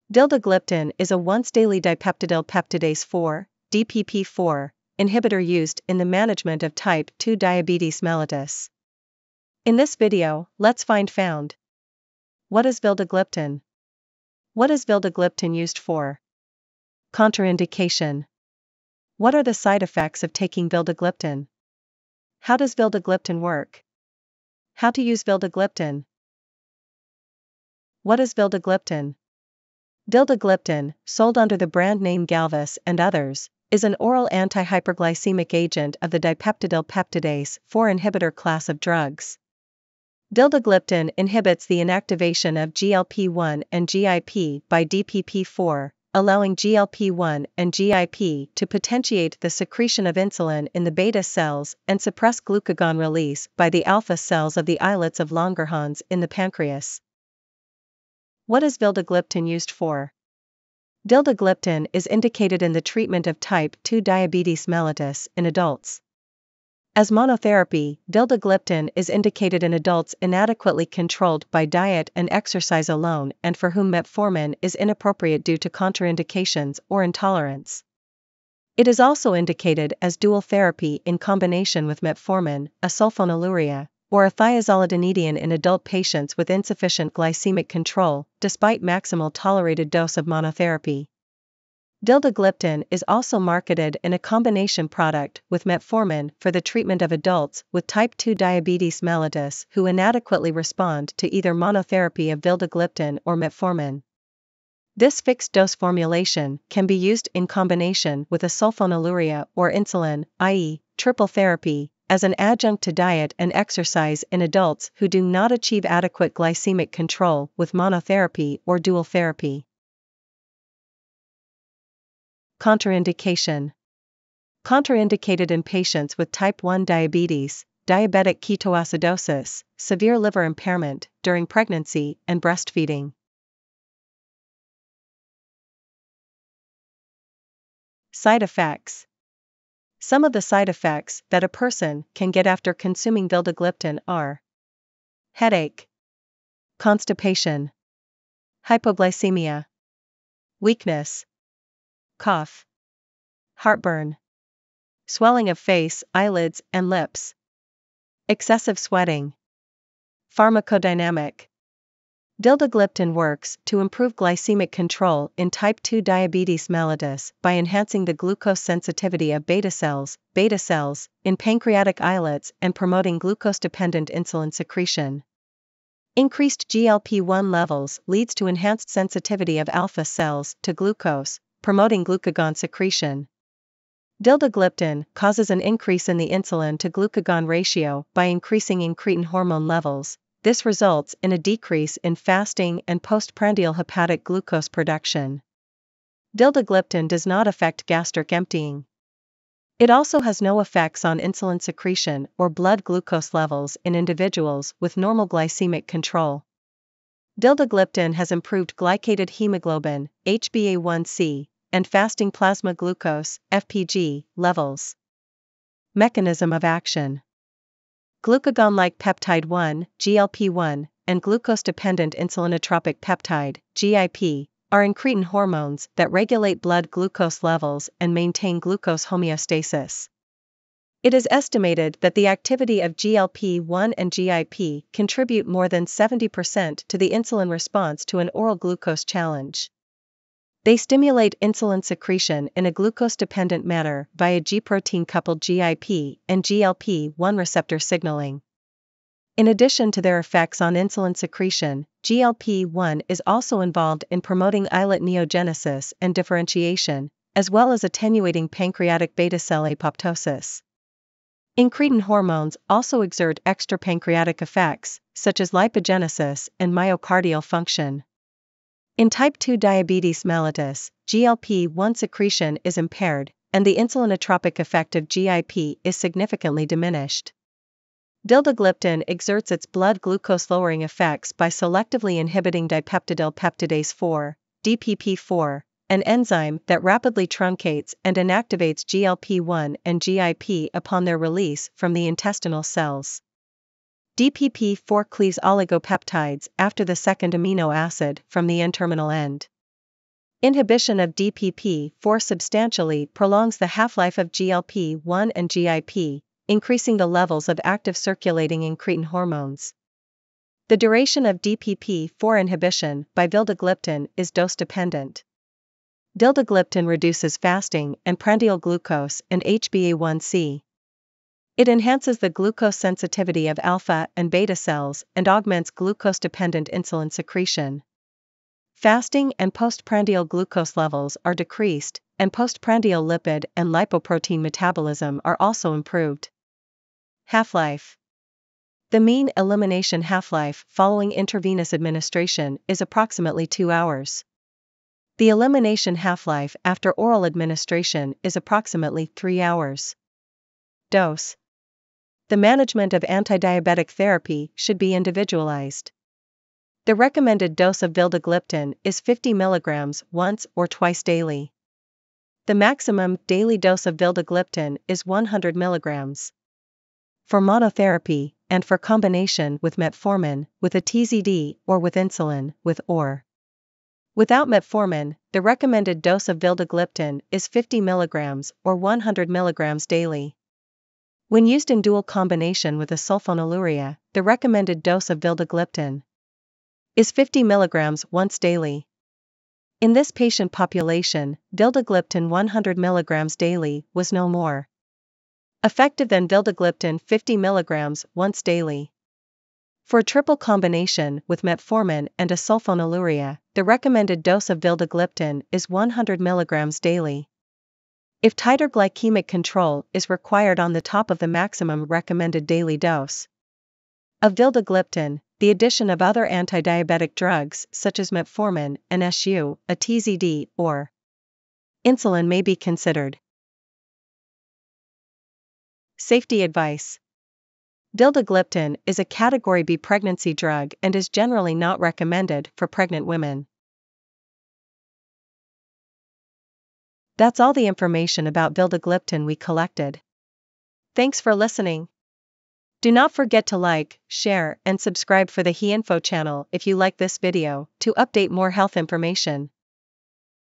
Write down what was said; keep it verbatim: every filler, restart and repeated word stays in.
Vildagliptin is a once-daily dipeptidyl peptidase four, D P P four, inhibitor used in the management of type two diabetes mellitus. In this video, let's find found. What is vildagliptin? What is vildagliptin used for? Contraindication. What are the side effects of taking vildagliptin? How does vildagliptin work? How to use vildagliptin? What is vildagliptin? Vildagliptin, sold under the brand name Galvus and others, is an oral anti-hyperglycemic agent of the dipeptidyl peptidase four inhibitor class of drugs. Vildagliptin inhibits the inactivation of G L P one and G I P by D P P four, allowing G L P one and G I P to potentiate the secretion of insulin in the beta cells and suppress glucagon release by the alpha cells of the islets of Langerhans in the pancreas. What is vildagliptin used for? Vildagliptin is indicated in the treatment of type two diabetes mellitus in adults. As monotherapy, vildagliptin is indicated in adults inadequately controlled by diet and exercise alone and for whom metformin is inappropriate due to contraindications or intolerance. It is also indicated as dual therapy in combination with metformin, a sulfonylurea, or a thiazolidinedione in adult patients with insufficient glycemic control, despite maximal tolerated dose of monotherapy. Vildagliptin is also marketed in a combination product with metformin for the treatment of adults with type two diabetes mellitus who inadequately respond to either monotherapy of vildagliptin or metformin. This fixed-dose formulation can be used in combination with a sulfonylurea or insulin, that is, triple therapy, as an adjunct to diet and exercise in adults who do not achieve adequate glycemic control with monotherapy or dual therapy. Contraindication. Contraindicated in patients with type one diabetes, diabetic ketoacidosis, severe liver impairment, during pregnancy and breastfeeding. Side effects. Some of the side effects that a person can get after consuming vildagliptin are headache, constipation, hypoglycemia, weakness, cough, heartburn, swelling of face, eyelids, and lips, excessive sweating. Pharmacodynamic. Vildagliptin works to improve glycemic control in type two diabetes mellitus by enhancing the glucose sensitivity of beta cells, beta cells, in pancreatic islets and promoting glucose-dependent insulin secretion. Increased G L P one levels leads to enhanced sensitivity of alpha cells to glucose, promoting glucagon secretion. Vildagliptin causes an increase in the insulin to glucagon ratio by increasing incretin hormone levels. This results in a decrease in fasting and postprandial hepatic glucose production. Vildagliptin does not affect gastric emptying. It also has no effects on insulin secretion or blood glucose levels in individuals with normal glycemic control. Vildagliptin has improved glycated hemoglobin, H b A one C, and fasting plasma glucose, F P G, levels. Mechanism of action. Glucagon-like peptide one, G L P one, and glucose-dependent insulinotropic peptide, G I P, are incretin hormones that regulate blood glucose levels and maintain glucose homeostasis. It is estimated that the activity of G L P one and G I P contribute more than seventy percent to the insulin response to an oral glucose challenge. They stimulate insulin secretion in a glucose-dependent manner via G-protein-coupled G I P and G L P one receptor signaling. In addition to their effects on insulin secretion, G L P one is also involved in promoting islet neogenesis and differentiation, as well as attenuating pancreatic beta cell apoptosis. Incretin hormones also exert extrapancreatic effects, such as lipogenesis and myocardial function. In type two diabetes mellitus, G L P one secretion is impaired, and the insulinotropic effect of G I P is significantly diminished. Vildagliptin exerts its blood glucose-lowering effects by selectively inhibiting dipeptidyl peptidase four, D P P four, an enzyme that rapidly truncates and inactivates G L P one and G I P upon their release from the intestinal cells. D P P four cleaves oligopeptides after the second amino acid from the N-terminal end. Inhibition of D P P four substantially prolongs the half-life of G L P one and G I P, increasing the levels of active circulating incretin hormones. The duration of D P P four inhibition by vildagliptin is dose-dependent. Vildagliptin reduces fasting and prandial glucose and H b A one C. It enhances the glucose sensitivity of alpha and beta cells and augments glucose-dependent insulin secretion. Fasting and postprandial glucose levels are decreased, and postprandial lipid and lipoprotein metabolism are also improved. Half-life. The mean elimination half-life following intravenous administration is approximately two hours. The elimination half-life after oral administration is approximately three hours. Dose. The management of antidiabetic therapy should be individualized. The recommended dose of vildagliptin is fifty milligrams once or twice daily. The maximum daily dose of vildagliptin is one hundred milligrams. For monotherapy, and for combination with metformin, with a T Z D, or with insulin, with or without metformin, the recommended dose of vildagliptin is fifty milligrams or one hundred milligrams daily. When used in dual combination with a sulfonylurea, the recommended dose of vildagliptin is fifty milligrams once daily. In this patient population, vildagliptin one hundred milligrams daily was no more effective than vildagliptin fifty milligrams once daily. For a triple combination with metformin and a sulfonylurea, the recommended dose of vildagliptin is one hundred milligrams daily. If tighter glycemic control is required on the top of the maximum recommended daily dose of vildagliptin, the addition of other antidiabetic drugs such as metformin and S U, a T Z D, or insulin may be considered. Safety advice. Vildagliptin is a Category B pregnancy drug and is generally not recommended for pregnant women. That's all the information about vildagliptin we collected. Thanks for listening. Do not forget to like, share, and subscribe for the HeInfo channel if you like this video, to update more health information.